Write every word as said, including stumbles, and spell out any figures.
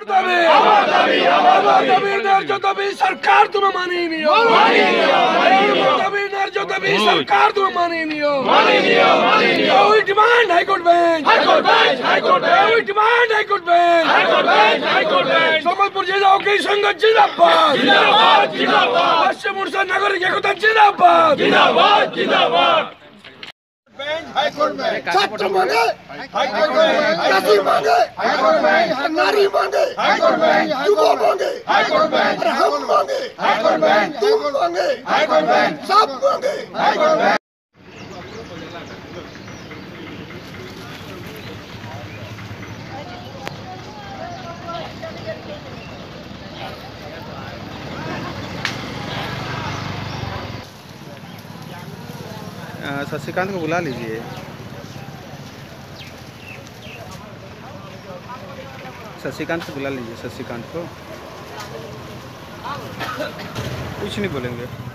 सरकार तुम्हें मानी नहीं हो, सरकार तुम्हें मानी नहीं हो। We demand High Court bench, High Court bench, High Court bench. We demand High Court bench, High Court bench, High Court bench. Sambalpur जिला की संगत जिंदाबाद, जिंदाबाद, जिंदाबाद। पश्चिम उड़ीसा नागरिक एकता जिंदाबाद, जिंदाबाद, जिंदाबाद। हाई कोर्ट में छात्र मांगे, हाई कोर्ट में जाति मांगे, हाई कोर्ट में नारी मांगे, हाई कोर्ट में युवा मांगे, हाई कोर्ट में हम मांगे, हाई कोर्ट में तुम मांगे, हाई कोर्ट में सब मांगे, हाई कोर्ट में। शशिकांत को बुला लीजिए। शशिकांत को बुला लीजिए, शशिकांत को कुछ नहीं बोलेंगे।